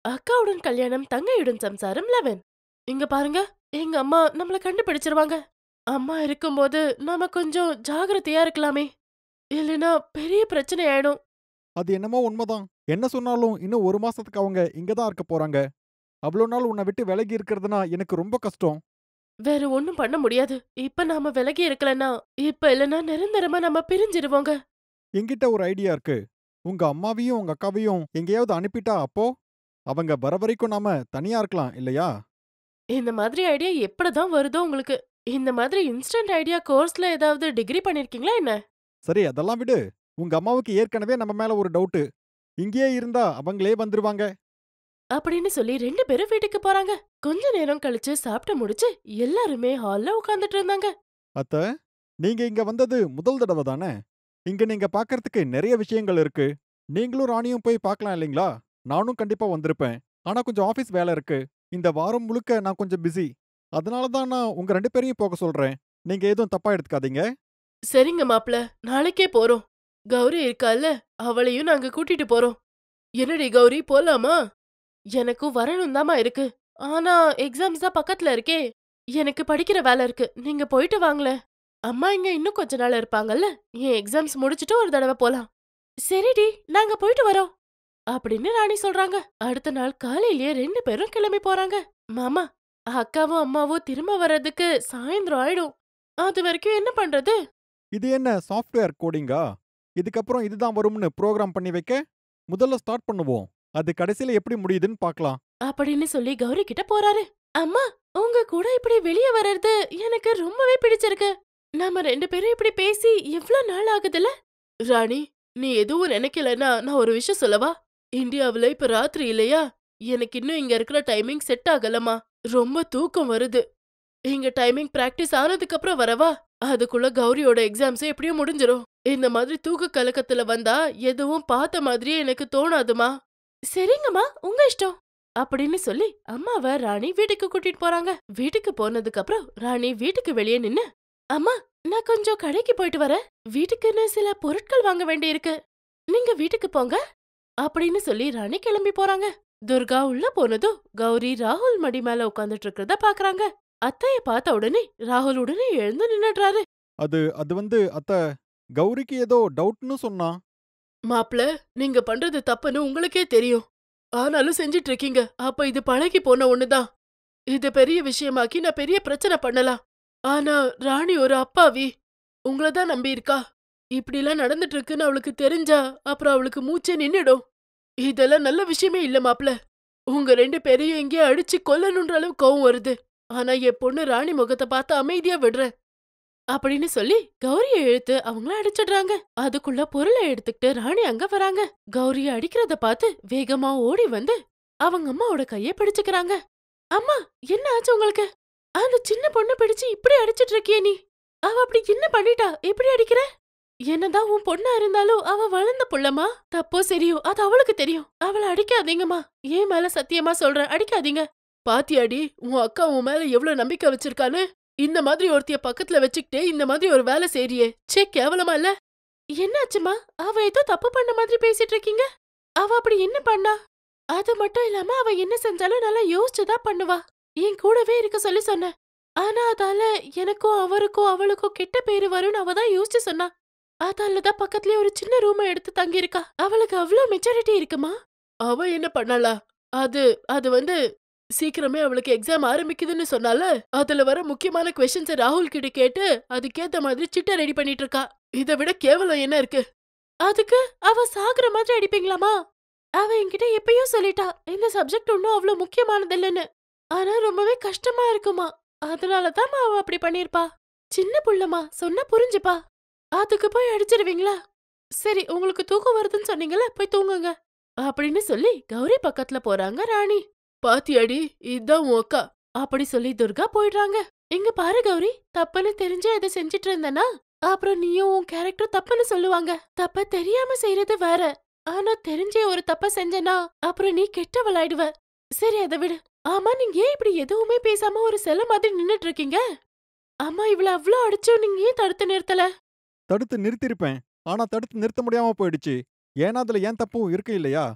அக்காவுடன் கல்யாணம் தங்கையுடன் சம்சாரம் 11. இங்க பாருங்க, எங்க அம்மா நம்மள கண்டுபிடிச்சிருவாங்க. அம்மா இருக்கும்போது நாம கொஞ்சம் ஜாகிரதையா இருக்கலாமே, இல்லனா பெரிய பிரச்சனை ஆயிடும். அது என்னமோ உண்மதான். என்ன சொன்னாலும் இன்னும் 1 மாசத்துக்கு அவங்க இங்க தான் இருக்க போறாங்க. அவ்ளோ நாள் உன்ன விட்டு விலகி இருக்கிறதுனா எனக்கு ரொம்ப கஷ்டம். வேற ஒண்ணும் பண்ண முடியாது. இப்ப நாம விலகி இருக்கலனா, இப்ப இல்லனா நிரந்தரமா நம்ம பிரிஞ்சிருவோங்க. என்கிட்ட ஒரு ஐடியா இருக்கு. உங்க அம்மாவையும் உங்க அக்காவையும் எங்கேயாவது அனுப்பிட்டா அப்போ? அவங்க வர வரைக்கும் நாம தனியா இருக்கலாம் இல்லையா? இந்த மாதிரி ஐடியா எப்படிதான் வருதோ உங்களுக்கு? இந்த மாதிரி இன்ஸ்டன்ட் ஐடியா கோர்ஸ்ல ஏதாவது டிகிரி பண்ணிருக்கீங்களா என்ன? சரி அதெல்லாம் விடு. உங்க அம்மாவுக்கு ஏற்கனவே நம்ம மேல ஒரு டவுட்டு. இங்கேயே இருந்தா அவங்களே வந்துருவாங்க. அப்படின்னு சொல்லி 2 பேரும் வீட்டுக்கு போறாங்க. கொஞ்ச நேரம் கழிச்சு சாப்பிட்டு முடிச்சு எல்லாருமே ஹால்ல உட்கார்ந்துட்டு இருந்தாங்க. அத்த, நீங்க இங்க வந்தது முதல் தடவ தானே? இங்க நீங்க பார்க்கறதுக்கு நெறைய விஷயங்கள் இருக்கு. நீங்களும் ராணியும் போய் பார்க்கலாம் இல்லைங்களா? நானும் கண்டிப்பா வந்திருப்பேன். ஆனா கொஞ்சம் ஆஃபீஸ் வேல இருக்கு. இந்த வாரம் முழுக்க நான் கொஞ்சம் பிஸி. அதனால தான் நான் உங்க 2 பேரையும் போக சொல்றேன். நீங்க எதுவும் தப்பா எடுத்துக்காதீங்க. சரிங்க மாப்ள, நாளைக்கே போறோம். கௌரி இருக்கால்ல, அவளையும் நாங்க கூட்டிட்டு போறோம். என்னடி கௌரி, போலாமா? எனக்கும் வரணும் தாமா இருக்கு. ஆனா எக்ஸாம்ஸ் தான் பக்கத்துல இருக்கே. எனக்கு படிக்கிற வேலை இருக்கு. நீங்க போயிட்டு வாங்களேன். அம்மா இங்க இன்னும் கொஞ்ச நாள் இருப்பாங்கல்ல. என் எக்ஸாம்ஸ் முடிச்சிட்டு ஒரு தடவை போலாம். சரிடி, நாங்க போயிட்டு வரோம் அப்படின்னு ராணி சொல்றாங்க. அடுத்த நாள் காலையிலேயே 2 பேரும் கிளம்பி போறாங்க. மாமா, அக்காவும் அம்மாவும் திரும்ப வர்றதுக்கு சாயந்தரம் ஆயிடும். அது வரைக்கும் என்ன பண்றது? இது என்ன சாஃப்ட்வேர் கோடிங்கா? இதுக்கப்புறம் இதுதான் வரும்னு புரோகிராம் பண்ணி வைக்க? முதல்ல ஸ்டார்ட் பண்ணுவோம். அது கடைசில எப்படி முடியுதுன்னு பார்க்கலாம். அப்படின்னு சொல்லி கௌரி கிட்ட போறாரு. அம்மா, உங்க கூட இப்படி வெளிய வர்றது எனக்கு ரொம்பவே பிடிச்சிருக்கு. நாம 2 பேரும் இப்படி பேசி எவ்ளோ நாள் ஆகுதுல? ராணி, நீ எதுவும் நினைக்கலன்னா நான் ஒரு விஷயம் சொல்லவா? இந்தியாவுல இப்ப ராத்திரி இல்லையா? எனக்கு இன்னும் இங்க இருக்கிற டைமிங் செட் ஆகலமா. ரொம்ப தூக்கம் வருது. இங்க டைமிங் பிராக்டிஸ் ஆனதுக்கு அப்புறம் வரவா? அதுக்குள்ள கௌரியோட எக்ஸாம்ஸ் எப்படியும் முடிஞ்சிரும். இந்த மாதிரி தூக்க கலக்கத்துல வந்தா எதுவும் பார்த்த மாதிரியே எனக்கு தோணாதுமா. சரிங்கம்மா, உங்க இஷ்டம் அப்படின்னு சொல்லி அம்மாவ ராணி வீட்டுக்கு கூட்டிட்டு போறாங்க. வீட்டுக்கு போனதுக்கு அப்புறம் ராணி வீட்டுக்கு வெளியே நின்னு, அம்மா, நான் கொஞ்சம் கடைக்கு போயிட்டு வரேன். வீட்டுக்குன்னு சில பொருட்கள் வாங்க வேண்டியிருக்கு. நீங்க வீட்டுக்கு போங்க அப்படின்னு சொல்லி ராணி கிளம்பி போறாங்க. துர்கா உள்ள போனதும் கௌரி ராகுல் மடி மேல உட்கார்ந்துட்டு இருக்கிறத பாக்குறாங்க. அத்தைய பார்த்த உடனே ராகுல் உடனே எழுந்து நின்னுடுறாரு. அது அது வந்து அத்த, கௌரிக்கு ஏதோ டவுட்ன்னு சொன்னா. மாப்ள, நீங்க பண்றது தப்புன்னு உங்களுக்கே தெரியும். ஆனாலும் செஞ்சிட்டு இருக்கீங்க. அப்ப இது பழகி போன ஒண்ணுதான். இது பெரிய விஷயமாக்கி நான் பெரிய பிரச்சனை பண்ணலாம். ஆனா ராணி ஒரு அப்பாவி. உங்கள தான் நம்பி இருக்கா. இப்படிலாம் நடந்துட்டு இருக்குன்னு அவளுக்கு தெரிஞ்சா அப்புறம் அவளுக்கு மூச்சே நின்னுடும். இதெல்லாம் நல்ல விஷயமே இல்ல மாப்ள. உங்க 2 பேரையும் எங்கேயோ அடிச்சு கொல்லணுன்ற அளவு கோவம் வருது. ஆனா என் பொண்ணு ராணி முகத்தை பார்த்து அமைதியா விடுறேன் அப்படின்னு சொல்லி கௌரிய இழுத்து அவங்கள அடிச்சிடுறாங்க. அதுக்குள்ள பொருளை எடுத்துக்கிட்டு ராணி அங்க வராங்க. கௌரிய அடிக்கிறத பார்த்து வேகமா ஓடி வந்து அவங்க அம்மாவோட கைய பிடிச்சுக்கிறாங்க. அம்மா, என்ன ஆச்சு உங்களுக்கு? அந்த சின்ன பொண்ணு பிடிச்சு இப்படி அடிச்சிட்டு இருக்கியே நீ? அவ அப்படி என்ன பண்ணிட்டா? இப்படி அடிக்கிற? என்னதான் உன் பொண்ணா இருந்தாலும் அவ வளர்ந்த புள்ளமா. தப்போ சரியோ அது அவளுக்கு தெரியும். அவளை அடிக்காதீங்கம்மா. ஏன் மேல சத்தியமா சொல்றேன், அடிக்காதீங்க. பாத்தியாடி, உன் அக்கா உன் மேல எவ்வளவு நம்பிக்கை வச்சிருக்கான்னு? இந்த மாதிரி ஒருத்திய பக்கத்துல வச்சுக்கிட்டே இந்த மாதிரி ஒரு வேலை செய்றியே, சே, கேவலமா இல்ல? என்னாச்சுமா? அவ ஏதோ தப்பு பண்ண மாதிரி பேசிட்டு இருக்கீங்க. அவ அப்படி என்ன பண்ணா? அது மட்டும் இல்லாம அவ என்ன செஞ்சாலும் நல்லா யோசிச்சுதான் பண்ணுவா. என் கூடவே இருக்க சொல்லி சொன்ன. ஆனா அதால எனக்கும் அவருக்கும் அவளுக்கும் கெட்ட பேரு வரும்னு அவ தான் யோசிச்சு சொன்னா. அதாலதான் பக்கத்துலயே ஒரு சின்ன ரூம் எடுத்து தங்கி இருக்கா. அவளுக்கு அவ்ளோ மெச்சூரிட்டி இருக்குமா? அவ என்ன பண்ணலா? அது அது வந்து சீக்கிரமே அவளுக்கு எக்ஸாம் ஆரம்பிக்குதுன்னு சொன்னால, அதுல வர முக்கியமான கொஸ்டின்ஸ ராகுல் கிட்ட கேட்டு அதுக்கேத்த மாதிரி சிட்ட ரெடி பண்ணிட்டு இருக்கா. இத விட கேவலம் என்ன இருக்கு? அதுக்கு அவ சாகுற மாதிரி அடிப்பீங்களாமா? அவ என்கிட்ட எப்பயோ சொல்லிட்டா, இந்த சப்ஜெக்ட் ஒன்னும் அவ்ளோ முக்கியமானது இல்லைன்னு. ஆனா ரொம்பவே கஷ்டமா இருக்குமா. அதனாலதான் அவ அப்படி பண்ணிருப்பா. சின்ன புள்ளமா, சொன்னா புரிஞ்சுப்பா. அதுக்கு போய் அடிச்சிருவீங்களா? சரி, உங்களுக்கு தூக்கம் வருதுன்னு சொன்னீங்கல்ல, போய் தூங்குங்க அப்படின்னு சொல்லி கௌரி பக்கத்துல போறாங்க ராணி. பாத்தியாடி, இதான் உன் அக்கா அப்படி சொல்லி துர்கா போயிடுறாங்க. இங்க பாரு கௌரி, தப்புன்னு தெரிஞ்சே இதை செஞ்சிட்டு இருந்தனா அப்புறம் நீயும் உன் கேரக்டர் தப்புன்னு சொல்லுவாங்க. தப்ப தெரியாம செய்யறது வேற. ஆனா தெரிஞ்சே ஒரு தப்ப செஞ்சனா அப்புறம் நீ கெட்டவளாயிடுவ. சரி, அதை விடு. ஆமா, நீங்க ஏன் இப்படி எதுவுமே பேசாம ஒரு சிலை மாதிரி நின்னுட்டு இருக்கீங்க? அம்மா இவள அவ்ளோ அடிச்சும் நீங்க ஏன் தடுத்து நிறுத்தல? தடுத்து நிறுத்திருப்பேன். ஆனா தடுத்து நிறுத்த முடியாம போயிடுச்சு. ஏன்னா அதுல ஏன் தப்பும் இருக்கு இல்லையா?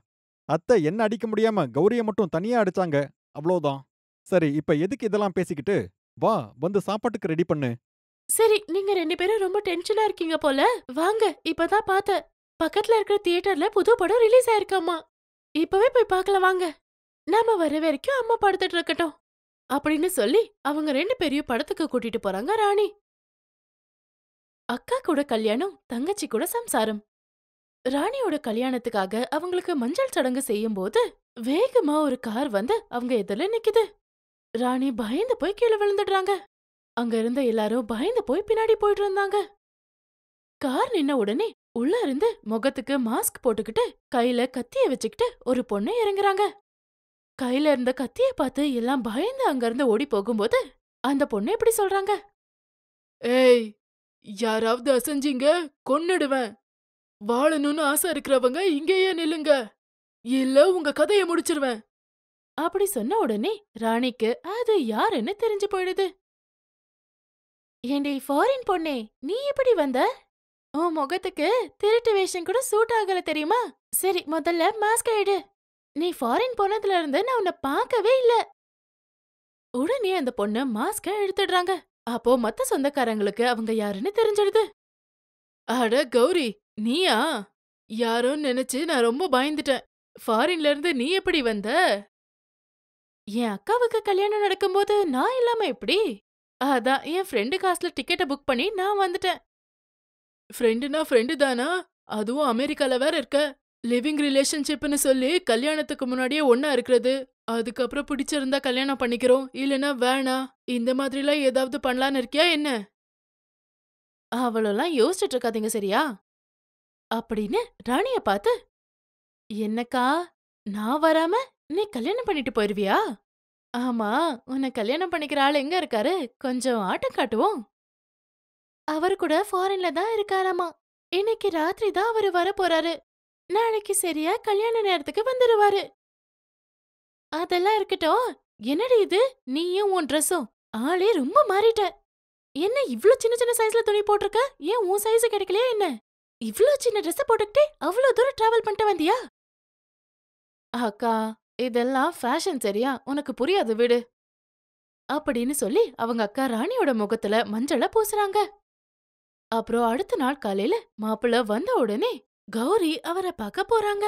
அத்தை என்ன அடிக்க முடியாம கௌரிய மட்டும் தனியா அடிச்சாங்க. அவ்வளோதான். சரி, இப்ப எதுக்கு இதெல்லாம் பேசிக்கிட்டு? வா, வந்து சாப்பாட்டுக்கு ரெடி பண்ணு. சரி, நீங்க 2 பேரும் ரொம்ப டென்ஷனா இருக்கீங்க போல. வாங்க, இப்பதான் பார்த்தேன். பக்கத்துல இருக்கிற தியேட்டர்ல புது படம் ரிலீஸ் ஆயிருக்காமா. இப்பவே போய் பார்க்கலாம் வாங்க. நாம வர வரைக்கும் அம்மா படுத்துட்டு இருக்கட்டும். அப்படின்னு சொல்லி அவங்க 2 பேரையும் படத்துக்கு கூட்டிட்டு போறாங்க ராணி. அக்கா கூட கல்யாணம், தங்கச்சி கூட சம்சாரம். ராணியோட கல்யாணத்துக்காக அவங்களுக்கு மஞ்சள் சடங்கு செய்யும்போது வேகமா ஒரு கார் வந்து அவங்க எதிரில நிக்குது. ராணி பயந்து போய் கீழே விழுந்துடுறாங்க. அங்க இருந்த எல்லாரும் பயந்து போய் பின்னாடி போயிட்டு இருந்தாங்க. கார் நின்ன உடனே உள்ள இருந்து முகத்துக்கு மாஸ்க் போட்டுக்கிட்டு கையில கத்திய வச்சுக்கிட்டு ஒரு பொண்ணு இறங்குறாங்க. கையில இருந்த கத்திய பார்த்து எல்லாம் பயந்து அங்க இருந்து ஓடி போகும்போது அந்த பொண்ணு இப்படி சொல்றாங்க. ஏய், யாராவது அசைஞ்சீங்க கொன்னுடுவேன். வாழணும்னு ஆசை இருக்கிறவங்க இங்கேயே நில்லுங்க. இல்ல உங்க கதைய முடிச்சிருவேன். அப்படி சொன்ன உடனே ராணிக்கு அது யாருன்னு தெரிஞ்சு போயிடுது. ஏண்டி ஃபாரின் பொண்ணே, நீ எப்படி வந்த? உன் முகத்துக்கு திருட்டு வேஷம் கூட சூட் ஆகல தெரியுமா? சரி, முதல்ல மாஸ்க் எடு. நீ ஃபாரின் போனதுல இருந்து நான் உன்னை பார்க்கவே இல்ல. உடனே அந்த பொண்ணு மாஸ்க எடுத்துடுறாங்க. அப்போ மத்த சொந்தக்காரங்களுக்கு அவங்க யாருன்னு தெரிஞ்சிடுது. அட கௌரி, நீயா? யாரோன்னு நினைச்சு நான் ரொம்ப பயந்துட்டேன். ஃபாரின்ல இருந்து நீ எப்படி வந்த? என் அக்காவுக்கு கல்யாணம் நடக்கும்போது நான் இல்லாம எப்படி? அதான் என் ஃப்ரெண்டு காசுல டிக்கெட்ட புக் பண்ணி நான் வந்துட்டேன். ஃப்ரெண்டுனா ஃப்ரெண்டு தானா? அதுவும் அமெரிக்கால வேற இருக்க. லிவிங் ரிலேஷன்ஷிப்னு சொல்லி கல்யாணத்துக்கு முன்னாடியே ஒண்ணா இருக்கிறது. அதுக்கப்புறம் பிடிச்சிருந்தா கல்யாணம் பண்ணிக்கிறோம், இல்லனா வேணாம். இந்த மாதிரிலாம் ஏதாவது பண்ணலான்னு இருக்கியா என்ன? அவளெல்லாம் யோசிச்சுட்டு இருக்காதீங்க சரியா? அப்படின்னு ராணிய பார்த்து, என்னக்கா, நான் வராம நீ கல்யாணம் பண்ணிட்டு போயிருவியா? ஆமா, உன்னை கல்யாணம் பண்ணிக்கிற ஆள் எங்க இருக்காரு? கொஞ்சம் ஆட்டம் காட்டுவோம். அவரு கூட ஃபாரின்ல தான் இருக்காராமா. இன்னைக்கு ராத்திரி தான் அவரு வர போறாரு. நாளைக்கு சரியா கல்யாண நேரத்துக்கு வந்துருவாரு. அதெல்லாம் இருக்கட்டும். என்னடி இது? நீயும் உன் ட்ரெஸ்ஸும் ஆளே ரொம்ப மாறிட்ட. என்ன இவ்ளோ சின்ன சின்ன சைஸ்ல துணி போட்டிருக்க? ஏன் உன் சைஸ் கிடைக்கலையா என்ன? இவ்ளோ சின்ன ட்ரெஸ் போட்டுக்கிட்டே அவ்ளோ தூரம் டிராவல் பண்ணிட்டு வந்தியா? அக்கா, இதெல்லாம் ஃபேஷன் சரியா? உனக்கு புரியாது விடு. அப்படின்னு சொல்லி அவங்க அக்கா ராணியோட முகத்துல மஞ்சள பூசுறாங்க. அப்புறம் அடுத்த நாள் காலையில மாப்பிள்ள வந்த உடனே கௌரி அவரை பார்க்க போறாங்க.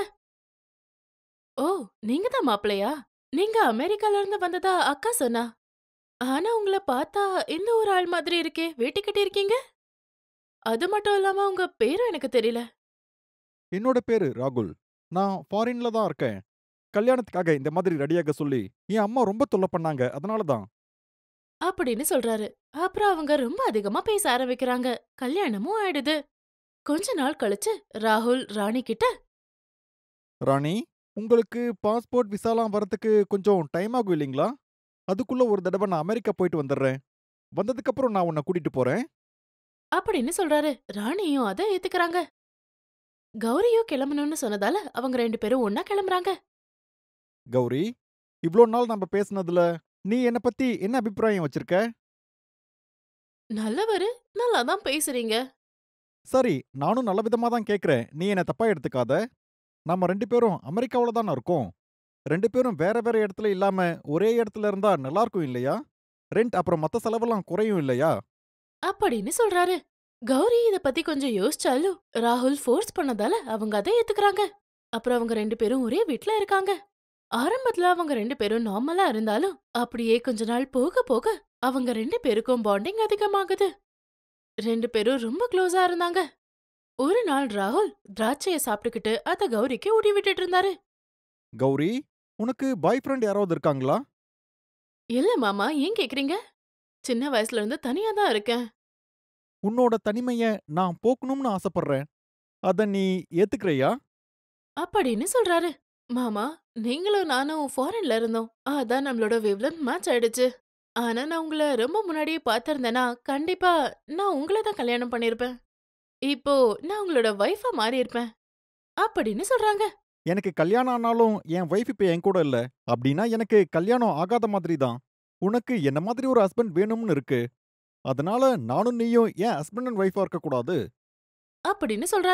ஓ, நீங்க தான் மாப்பிள்ளையா? நீங்க அமெரிக்கால இருந்து வந்ததா அக்கா சொன்னா. ஆனா உங்கள பார்த்தா இந்த ஒரு ஆள் மாதிரி இருக்கே, வேட்டி கட்டி இருக்கீங்க. அது மட்டும் இல்லாம உங்க பேரும் எனக்கு தெரியல. என்னோட பேரு ராகுல். நான் ஃபாரின்ல தான் இருக்கேன். கல்யாணத்துக்காக இந்த மாதிரி ரெடியாக சொல்லி என் அம்மா ரொம்ப தொல்ல பண்ணாங்க. அதனால தான். அப்படின்னு சொல்றாரு. அப்புறம் அவங்க ரொம்ப அதிகமா பேச ஆரம்பிக்கிறாங்க. கல்யாணமும் ஆயிடுது. கொஞ்ச நாள் கழிச்சு ராகுல் ராணி கிட்ட, ராணி, உங்களுக்கு பாஸ்போர்ட், விசாலாம் வரதுக்கு கொஞ்சம் டைம் ஆகும் இல்லீங்களா? அதுக்குள்ள ஒரு தடவ நான் அமெரிக்கா போயிட்டு வந்துடுறேன். வந்ததுக்கப்புறம் நான் உன்ன கூட்டிட்டு போறேன். அப்படின்னு சொல்றாரு. ராணியும் அத ஏத்துக்கறாங்க. கௌரியும் கிளம்பணும்னு சொன்னதால அவங்க 2 பேரும் ஒன்னா கிளம்புறாங்க. கௌரி, இவ்ளோ நாள் நம்ம பேசுனதுல நீ என்ன பத்தி என்ன அபிப்பிராயம் வச்சிருக்க? நல்லவரு, நல்லா தான் பேசுறீங்க. சரி, நானும் நல்ல விதமா தான் கேட்கிறேன். நீ என்ன தப்பா எடுத்துக்காத. நாம 2 பேரும் அமெரிக்காவுல தான இருக்கோம். 2 பேரும் வேற வேற இடத்துல இல்லாம ஒரே இடத்துல இருந்தா நல்லா இருக்கும் இல்லையா? ரெண்ட் அப்புறம் மத்த செலவெல்லாம் குறையும் இல்லையா? அப்படின்னு சொல்றாரு. கௌரி இத பத்தி கொஞ்சம் யோசிச்சாலும் ராகுல் ஃபோர்ஸ் பண்ணதால அவங்க அதை ஏத்துக்கறாங்க. அப்புறம் அவங்க 2 பேரும் ஒரே வீட்ல இருக்காங்க. ஆரம்பத்துல அவங்க 2 பேரும் நார்மலா இருந்தாலும் அப்படியே கொஞ்ச நாள் போக போக அவங்க 2 பேருக்கும் பாண்டிங் அதிகமாகுது. 2 பேரும் ரொம்ப க்ளோஸா இருந்தாங்க. ஒரு நாள் ராகுல் திராட்சைய சாப்பிட்டுக்கிட்டு அத கௌரிக்கு ஊட்டி விட்டுட்டு இருந்தாரு. கௌரி, உனக்கு பாய் ஃப்ரெண்ட் யாராவது இருக்காங்களா? இல்ல மாமா, ஏன் கேக்குறீங்க? சின்ன வயசுல இருந்து தனியா தான் இருக்கேன். உன்னோட தனிமைய நான் போக்கணும்னு ஆசைப்படுறேன். அத நீ ஏத்துக்கறியா? அப்படின்னு சொல்றாரு. மாமா, நீங்களும் நானும் ஃபாரின்ல இருந்தோம். அதான் நம்மளோட வேவ்லென்த் மேட்ச் ஆயிடுச்சு. ஆனா நான் உங்கள ரொம்ப முன்னாடியே பார்த்திருந்தேனா, கண்டிப்பா நான் உங்கள தான் கல்யாணம் பண்ணிருப்பேன். இப்போ நான் உங்களோட வைஃபா மாறியிருப்பேன். அப்படின்னு சொல்றாங்க. எனக்கு கல்யாணம் ஆனாலும் என் வைஃப் இப்ப என் கூட இல்ல. அப்படின்னா எனக்கு கல்யாணம் ஆகாத மாதிரி தான். உனக்கு என்ன மாதிரி ஒரு ஹஸ்பண்ட் வேணும்னு இருக்கு. அதனால நானும் நீயும் ஏன் ஹஸ்பண்ட் அண்ட் வைஃபா இருக்கக்கூடாது? அப்படின்னு சொல்றாரு.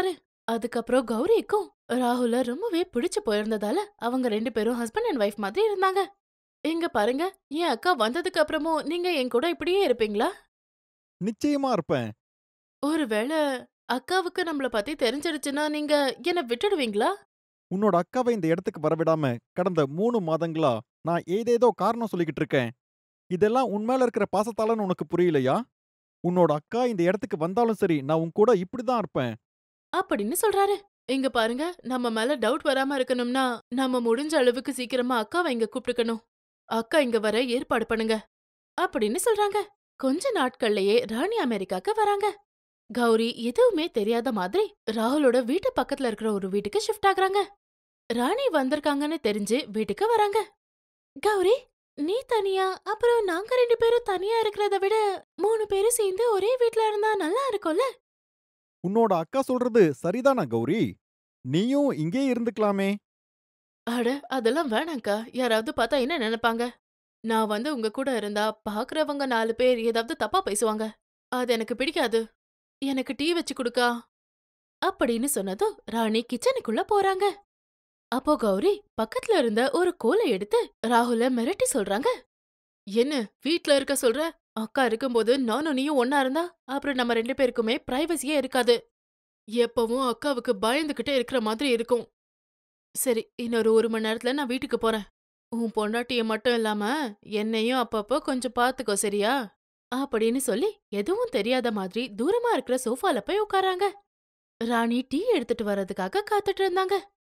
அதுக்கப்புறம் கௌரிக்கும் ராகுல ரொம்பவே பிடிச்சு போயிருந்ததால அவங்க 2 பேரும் ஹஸ்பண்ட் அண்ட் ஒய்ஃப் மாதிரி இருந்தாங்க. இங்க பாருங்க, என் அக்கா வந்ததுக்கு அப்புறமும் நீங்க என் கூட இப்படியே இருப்பீங்களா? நிச்சயமா இருப்பேன். ஒருவேள அக்காவுக்கு நம்மள பத்தி தெரிஞ்சிடுச்சுன்னா நீங்க என்ன விட்டுடுவீங்களா? உன்னோட அக்காவை இந்த இடத்துக்கு வரவிடாம கடந்த 3 மாதங்களா நான் ஏதேதோ காரணம் சொல்லிக்கிட்டு இருக்கேன். இதெல்லாம் உன் மேல இருக்கிற பாசத்தாலன்னு உனக்கு புரியலையா? உன்னோட அக்கா இந்த இடத்துக்கு வந்தாலும் சரி, நான் உன் கூட இப்படிதான் இருப்பேன். அப்படின்னு சொல்றாரு. இங்க பாருங்க, நம்ம மேல டவுட் வராம இருக்கணும்னா நம்ம முடிஞ்ச அளவுக்கு சீக்கிரமா அக்காவை இங்க கூப்பிட்டுக்கணும். அக்கா இங்க வர ஏற்பாடு பண்ணுங்க அப்படின்னு சொல்றாங்க. கொஞ்ச நாட்கள்லயே ராணி அமெரிக்காக்கு வராங்க. கௌரி எதுவுமே தெரியாத மாதிரி ராகுலோட வீட்டு பக்கத்துல இருக்கிற ஒரு வீட்டுக்கு ஷிஃப்ட் ஆகுறாங்க. ராணி வந்திருக்காங்கன்னு தெரிஞ்சு வீட்டுக்கு வராங்க. கௌரி, நீ தனியா அப்புறம் நாங்க 2 பேரும் தனியா இருக்கிறத விட 3 பேரும் சேர்ந்து ஒரே வீட்ல இருந்தா நல்லா இருக்கும்ல? உன்னோட அக்கா சொல்றது சரிதானா கௌரி? நீயும் இங்கேயே இருந்துக்கலாமே! அட அதெல்லாம் வேணாம்க்கா. யாராவது பார்த்தா என்ன நினைப்பாங்க? நான் வந்து உங்க கூட இருந்தா பாக்குறவங்க 4 பேர் ஏதாவது தப்பா பேசுவாங்க. அது எனக்கு பிடிக்காது. எனக்கு டீ வச்சு குடுக்கா அப்படின்னு சொன்னதும் ராணி கிச்சனுக்குள்ள போறாங்க. அப்போ கௌரி பக்கத்துல இருந்த ஒரு கோலை எடுத்து ராகுல மிரட்டி சொல்றாங்க. என்ன வீட்ல இருக்க சொல்ற? அக்கா இருக்கும்போது நானும் நீயும் ஒன்னா இருந்தா அப்புறம் நம்ம 2 பேருக்குமே பிரைவசியே இருக்காது. எப்பவும் அக்காவுக்கு பயந்துகிட்டே இருக்கிற மாதிரி இருக்கும். சரி, இன்னொரு 1 மணி நேரத்துல நான் வீட்டுக்கு போறேன். உன் பொண்டாட்டிய மட்டும் இல்லாம என்னையும் அப்பப்போ கொஞ்சம் பாத்துக்கோ சரியா? அப்படின்னு சொல்லி எதுவும் தெரியாத மாதிரி தூரமா இருக்கிற சோஃபால போய் உட்காராங்க. ராணி டீ எடுத்துட்டு வர்றதுக்காக காத்துட்டு இருந்தாங்க.